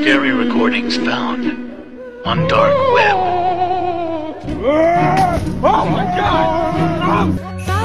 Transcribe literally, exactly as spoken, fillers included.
scary recordings found on dark web. Oh my God!